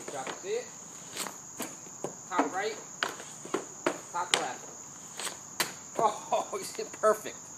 Drop it, see it? Top right, top left. Oh, you did perfect.